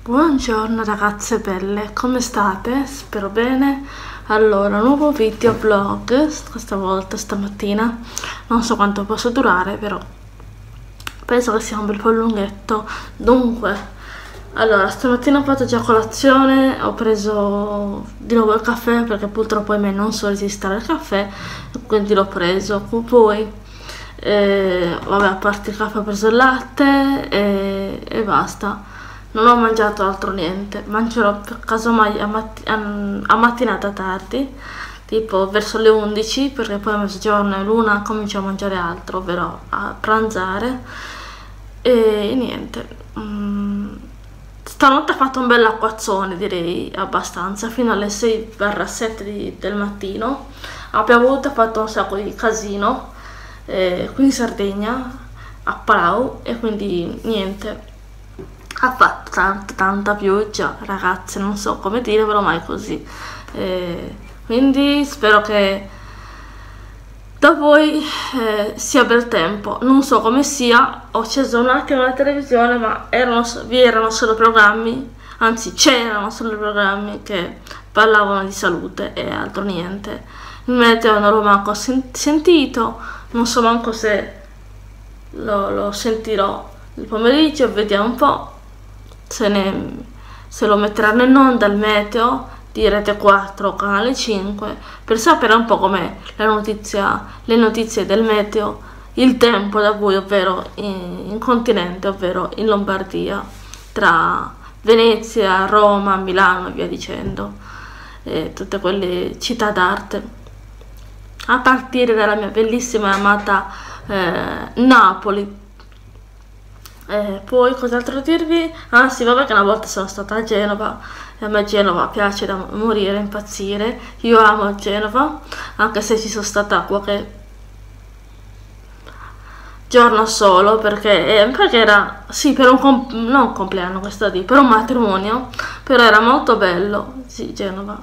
Buongiorno ragazze belle, come state? Spero bene. Allora, nuovo video vlog, questa volta, stamattina. Non so quanto posso durare, però penso che sia un bel po' lunghetto. Dunque, allora, stamattina ho fatto già colazione, ho preso di nuovo il caffè, perché purtroppo a me non so resistere al caffè, quindi l'ho preso. Poi, vabbè, a parte il caffè ho preso il latte e basta. Non ho mangiato altro niente, mangerò casomai a mattinata tardi, tipo verso le 11, perché poi a mezzogiorno e l'una comincio a mangiare altro, ovvero a pranzare. E niente, stanotte ha fatto un bel acquazzone, direi abbastanza, fino alle 6-7 del mattino. Ha piovuto, ha fatto un sacco di casino, qui in Sardegna, a Palau, e quindi niente. Ha fatto tanta pioggia, ragazze, non so come dire, però mai così. Quindi spero che da voi sia bel tempo. Non so come sia, ho acceso un attimo la televisione, ma vi erano solo programmi, anzi c'erano solo programmi che parlavano di salute e altro niente. Il meteo non l'ho manco sentito, non so manco se lo sentirò il pomeriggio, vediamo un po'. Se lo metteranno in onda il meteo di Rete 4 o Canale 5 per sapere un po' com'è le notizie del meteo, il tempo da voi, ovvero in continente, ovvero in Lombardia, tra Venezia, Roma, Milano e via dicendo, tutte quelle città d'arte, a partire dalla mia bellissima e amata Napoli. Poi cos'altro dirvi? Ah sì, vabbè, che una volta sono stata a Genova e a me Genova piace da morire, impazzire. Io amo Genova, anche se ci sono stata qualche giorno solo, perché era, sì, per non un compleanno, questo di, per un matrimonio, però era molto bello, sì, Genova.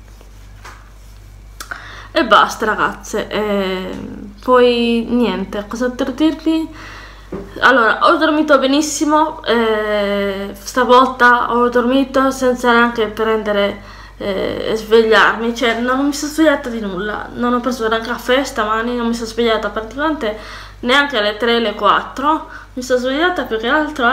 E basta ragazze, poi niente, cos'altro dirvi? Allora, ho dormito benissimo, stavolta ho dormito senza neanche prendere e svegliarmi, cioè non mi sono svegliata di nulla, non ho preso neanche caffè stamani, non mi sono svegliata praticamente neanche alle 3, alle 4, mi sono svegliata più che altro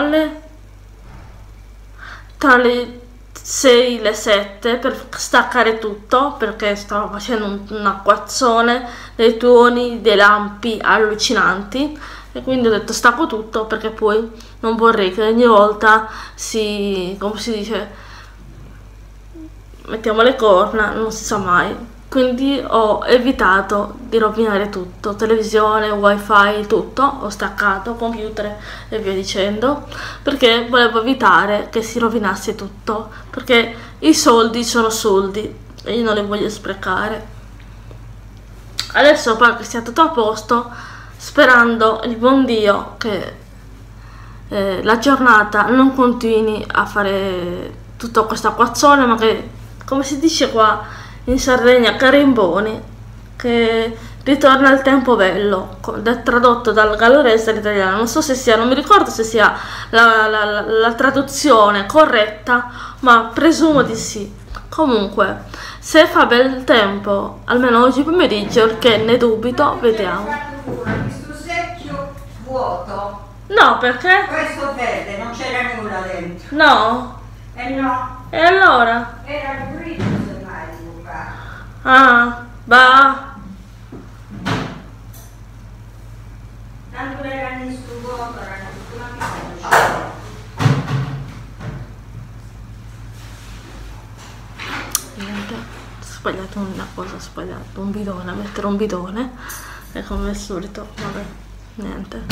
tra le 6 e le 7 per staccare tutto, perché stavo facendo un acquazzone, dei tuoni, dei lampi allucinanti. E quindi ho detto stacco tutto, perché poi non vorrei che ogni volta come si dice, mettiamo le corna, non si sa mai. Quindi ho evitato di rovinare tutto, televisione, wifi, tutto, ho staccato, computer e via dicendo, perché volevo evitare che si rovinasse tutto, perché i soldi sono soldi e io non li voglio sprecare. Adesso pare che sia tutto a posto, sperando il buon Dio che la giornata non continui a fare tutto questo acquazzone, ma che, come si dice qua in Sardegna, carimboni, che ritorna il tempo bello, tradotto dal gallurese all'italiano. Non so se sia, non mi ricordo se sia la traduzione corretta, ma presumo di sì. Comunque, se fa bel tempo, almeno oggi pomeriggio, che ne dubito, vediamo. Vuoto. No, perché? Questo verde, non c'era nulla dentro. No. No. E allora? Era il grigio, semmai, Luca. Ah, bah. Tanto erano in sto vuoto, erano tutta una piccola. Niente, ho sbagliato una cosa, ho sbagliato un bidone, mettere un bidone. E come al solito, vabbè. Niente,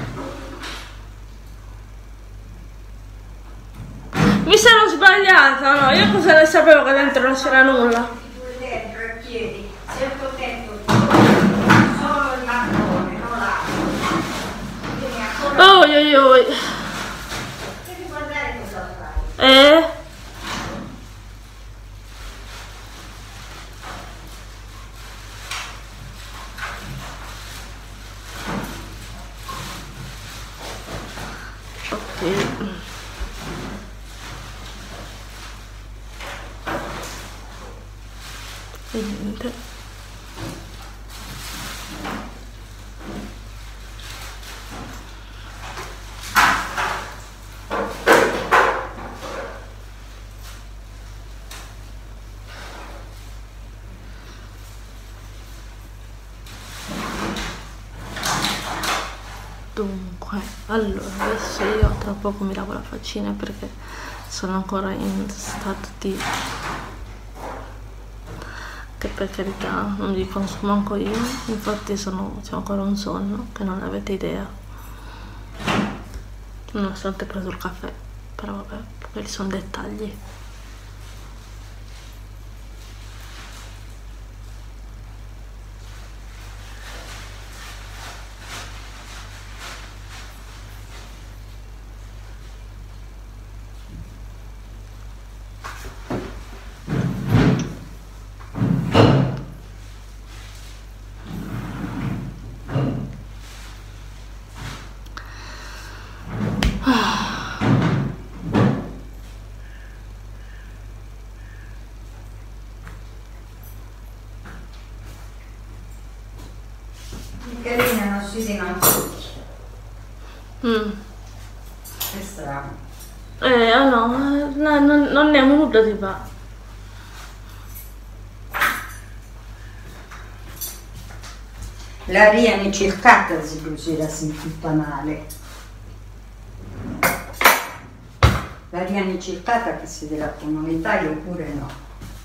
mi sono sbagliata, no? Io cosa ne sapevo che dentro non c'era nulla. Dentro e piedi, se il cotetto solo il mattone, non l'acqua. Oi oi oi. Devi guardare cosa fai. e niente. Dunque, allora adesso io tra poco mi lavo la faccina perché sono ancora in stato di, che per carità non li consumo manco io, infatti c'ho ancora un sonno che non avete idea, nonostante ho preso il caffè, però vabbè, quelli sono dettagli. Carina, non si dicono tutti. È strano. No, non ne ho nulla di va. L'aria mi cercata se così era sentita male. L'aria mi cercata che si della comunità oppure no.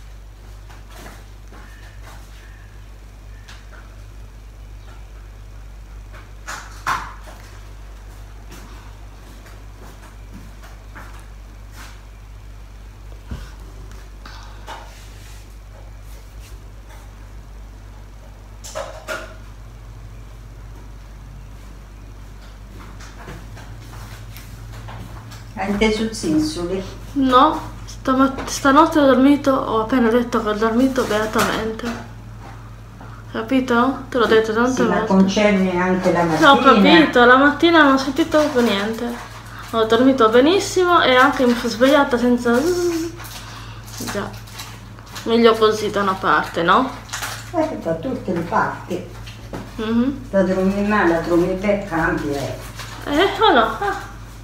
Hai inteso zinsoli? No, stanotte ho appena detto che ho dormito beatamente. Capito? Te l'ho detto tante Ma volte. concerne anche la mattina. No, ho capito, la mattina non ho sentito proprio niente. Ho dormito benissimo e anche mi sono svegliata senza... Già, meglio così da una parte, no? Da tutte le parti. Mhm. La dormi male, la dormi bene, cambia. O no? Ah.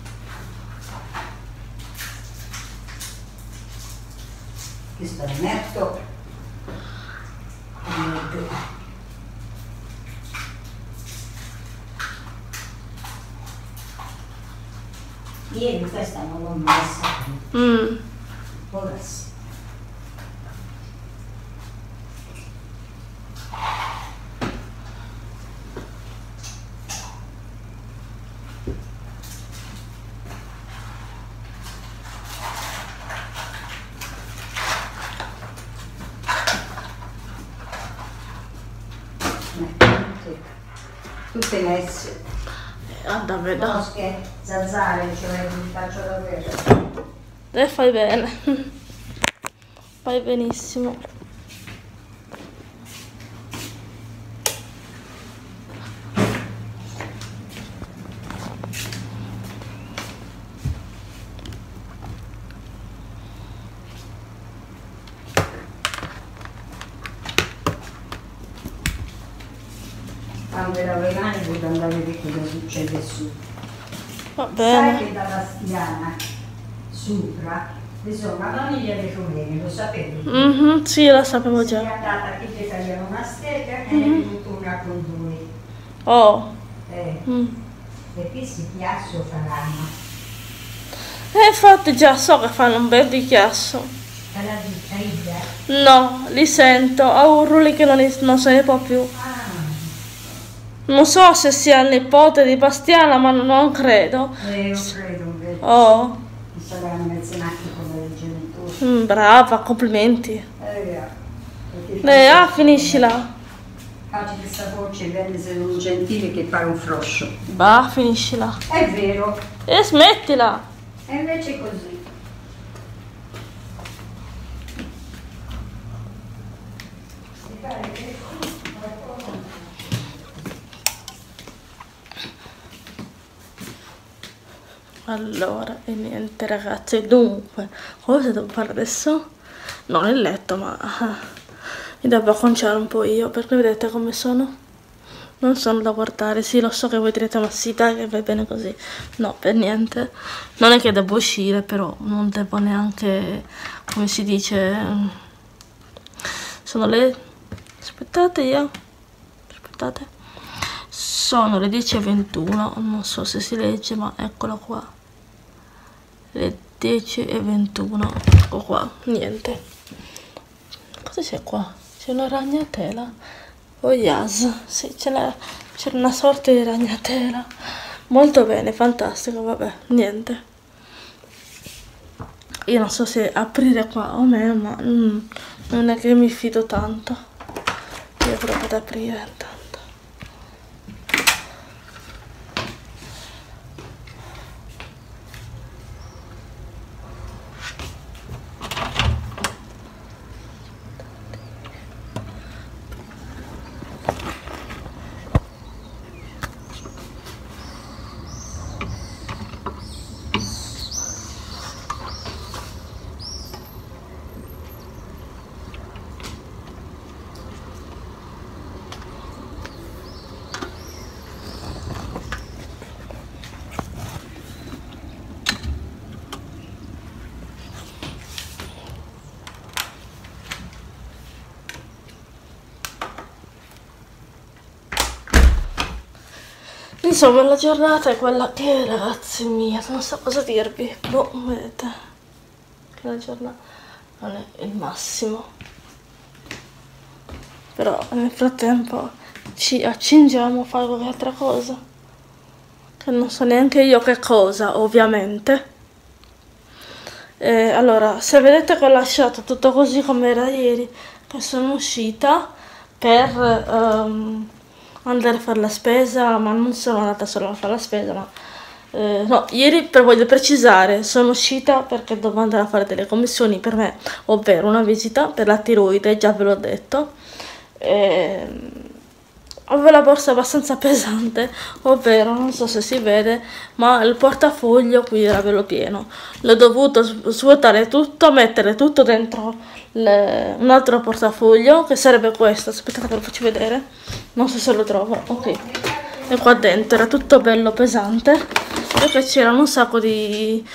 Questo è netto. Ieri questa non l'ho messa. Ora sì. Tutte messe. Guarda, vedo. Mosche, zanzare, cioè mi faccio davvero. E fai bene. Fai benissimo. Quando erano i cani potevo andare a vedere cosa succede su. Va bene. Sai che dalla Stiana sopra vi sono una famiglia di rumeni, lo sapevi? Sì, lo sapevo Si è già. andata qui che tagliano una stecca e ne è venuta una con due. Oh. E qui si chiasso faranno. Infatti già so che fanno un bel di chiasso. Alla vita, No, li sento. A urli che non se ne può più. ah, Non so se sia il nipote di Bastiana, ma non credo. io credo invece. Oh, Sarà mezzanacchi come i genitori. brava, complimenti. Perché Finiscila. Faccio questa voce bene se non gentile che pare un froscio. Va, finiscila. È vero, E smettila. e invece è così. Mi pare che Allora, e niente ragazzi, dunque, cosa devo fare adesso? Non il letto, ma mi devo acconciare un po' io, perché vedete come sono? Non sono da guardare. Sì, lo so che voi direte, ma sì, dai, che va bene così. No, per niente. Non è che devo uscire, però non devo neanche, come si dice, sono le... aspettate io, aspettate, sono le 10:21, non so se si legge, ma eccolo qua, le 10:21, ecco qua, niente. Cosa c'è qua? C'è una ragnatela? Oh yes, sì, c'era una sorta di ragnatela. Molto bene, fantastico, vabbè, niente. Io non so se aprire qua o meno, ma non è che mi fido tanto. Io provo ad aprire intanto. Insomma, la giornata è quella che è, ragazzi miei, non so cosa dirvi. Boh, vedete, che la giornata non è il massimo. Però nel frattempo ci accingiamo a fare qualche altra cosa. Che non so neanche io che cosa, ovviamente. Allora, se vedete che ho lasciato tutto così come era ieri, che sono uscita per... andare a fare la spesa, ma non sono andata solo a fare la spesa, ma no, ieri, per voglio precisare, sono uscita perché dovevo andare a fare delle commissioni per me, ovvero una visita per la tiroide, già ve l'ho detto. Avevo la borsa abbastanza pesante, ovvero, non so se si vede, ma il portafoglio qui era bello pieno. L'ho dovuto svuotare tutto, mettere tutto dentro un altro portafoglio, che sarebbe questo. Aspettate che lo faccio vedere, non so se lo trovo. Ok, e qua dentro era tutto bello pesante, perché c'erano un sacco di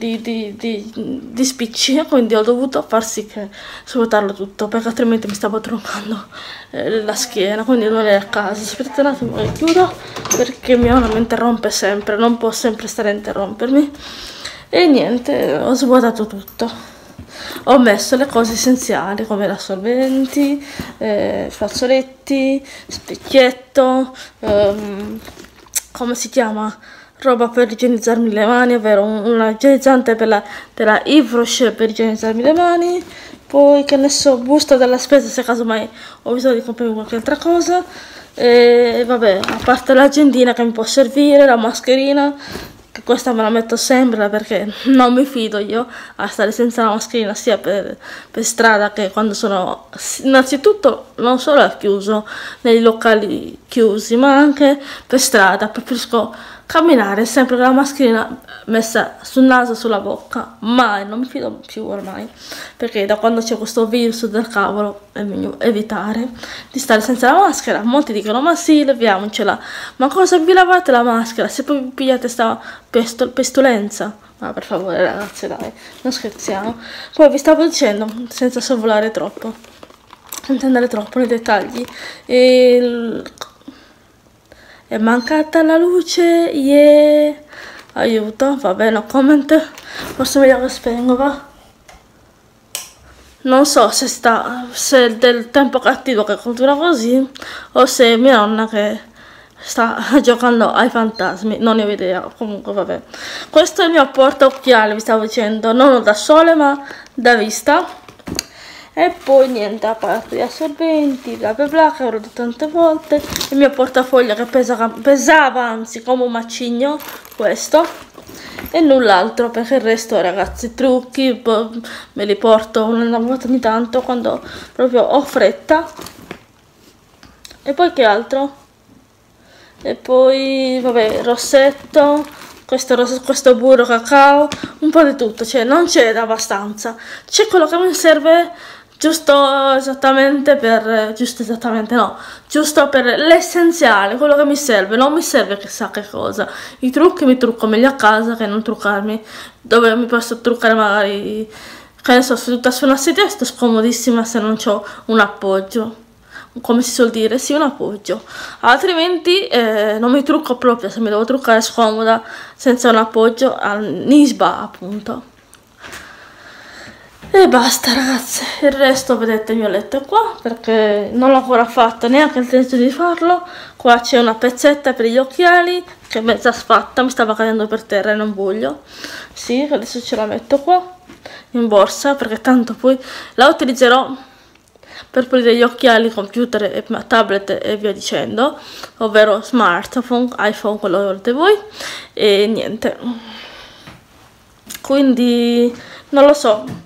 spicci, quindi ho dovuto far sì che svuotarlo tutto, perché altrimenti mi stavo troncando la schiena, quindi non è a casa. Aspettate un attimo che chiudo, perché mia nonna mi interrompe sempre, non può sempre stare a interrompermi. E niente, ho svuotato tutto. Ho messo le cose essenziali come assorbenti, fazzoletti, specchietto, come si chiama? Roba per igienizzarmi le mani, ovvero una igienizzante della Yves Rocher per igienizzarmi le mani. Poi, che ne so, busta della spesa se casomai ho bisogno di comprare qualche altra cosa. E vabbè, a parte l'agendina che mi può servire, la mascherina, che questa me la metto sempre perché non mi fido io a stare senza la mascherina sia per strada che quando sono, innanzitutto non solo al chiuso, nei locali chiusi, ma anche per strada. Preferisco camminare sempre con la mascherina messa sul naso, sulla bocca, mai, non mi fido più ormai, perché da quando c'è questo virus del cavolo è meglio evitare di stare senza la maschera. Molti dicono, ma sì, leviamocela, ma cosa vi lavate la maschera se poi vi pigliate sta pestulenza? Ma per favore ragazzi, dai, non scherziamo. Poi vi stavo dicendo, senza sorvolare troppo, senza andare troppo nei dettagli, è mancata la luce, yeah. Aiuto, vabbè, no comment, forse meglio che spengo, va. Non so se è del tempo cattivo che continua così, o se è mia nonna che sta giocando ai fantasmi, non ne ho idea. Comunque vabbè, questo è il mio portaocchiali, vi stavo dicendo, non da sole ma da vista. E poi niente, a parte gli assorbenti, bla bla bla, che avrò detto tante volte, il mio portafoglio che pesava anzi come un macigno, questo, e null'altro, perché il resto ragazzi, trucchi, me li porto una volta ogni tanto quando proprio ho fretta. E poi che altro? E poi vabbè, rossetto, questo burro cacao, un po' di tutto, cioè non c'è abbastanza. C'è quello che mi serve giusto esattamente giusto per l'essenziale, quello che mi serve, non mi serve chissà che cosa. I trucchi mi trucco meglio a casa che non truccarmi, dove mi posso truccare magari, che ne so, seduta su una sedia sto scomodissima se non ho un appoggio, come si suol dire, sì, un appoggio, altrimenti non mi trucco proprio se mi devo truccare scomoda senza un appoggio al nisba, appunto. E basta ragazze, il resto vedete il mio letto è qua perché non l'ho ancora fatto, neanche il tempo di farlo. Qua c'è una pezzetta per gli occhiali che è mezza sfatta, mi stava cadendo per terra e non voglio. Sì, adesso ce la metto qua in borsa perché tanto poi la utilizzerò per pulire gli occhiali, computer e tablet e via dicendo, ovvero smartphone, iPhone, quello che volete voi, e niente. Quindi non lo so.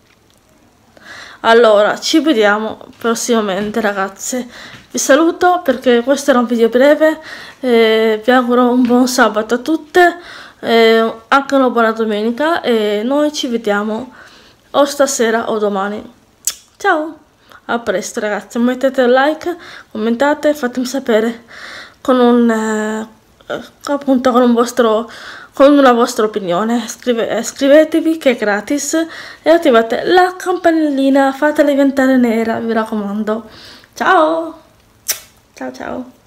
Allora, ci vediamo prossimamente ragazze. Vi saluto perché questo era un video breve, vi auguro un buon sabato a tutte, anche una buona domenica e noi ci vediamo o stasera o domani. Ciao, a presto ragazze, mettete un like, commentate, fatemi sapere con appunto con una vostra opinione, iscrivetevi che è gratis e attivate la campanellina, fatela diventare nera, vi raccomando. Ciao, ciao ciao.